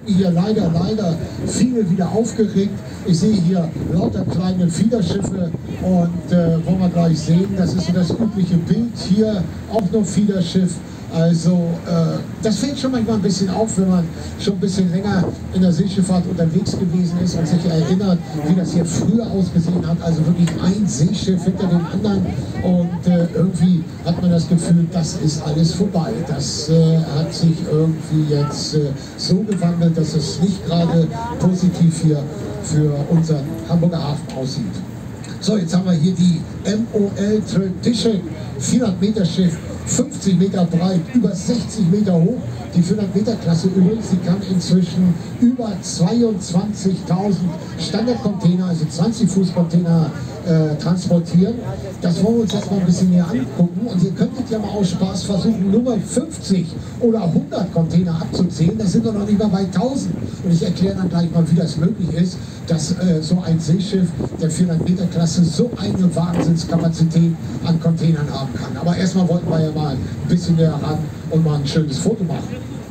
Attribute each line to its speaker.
Speaker 1: wirken hier leider viele wieder aufgeregt. Ich sehe hier lauter kleine Fiederschiffe und wollen wir gleich sehen, das ist so das übliche Bild. Hier auch noch Fiederschiff. Also das fällt schon manchmal ein bisschen auf, wenn man schon ein bisschen länger in der Seeschifffahrt unterwegs gewesen ist und sich erinnert, wie das hier früher ausgesehen hat. Also wirklich ein Seeschiff hinter dem anderen und irgendwie hat man das Gefühl, das ist alles vorbei. Das hat sich irgendwie jetzt so gewandelt, dass es nicht gerade positiv hier für unseren Hamburger Hafen aussieht. So, jetzt haben wir hier die MOL Tradition, 400 Meter Schiff, 50 Meter breit, über 60 Meter hoch. Die 400 Meter Klasse übrigens, die kann inzwischen über 22.000 Standardcontainer, also 20 Fuß Container transportieren. Das wollen wir uns jetzt mal ein bisschen näher angucken und ihr könntet ja mal aus Spaß versuchen, nur mal 50 oder 100 Container abzuzählen. Das sind doch noch nicht mal bei 1000. Und ich erkläre dann gleich mal, wie das möglich ist, dass so ein Seeschiff der 400 Meter Klasse so eine Wahnsinnskapazität an Containern haben kann. Aber erstmal wollten wir ja mal ein bisschen näher ran und mal ein schönes Foto machen.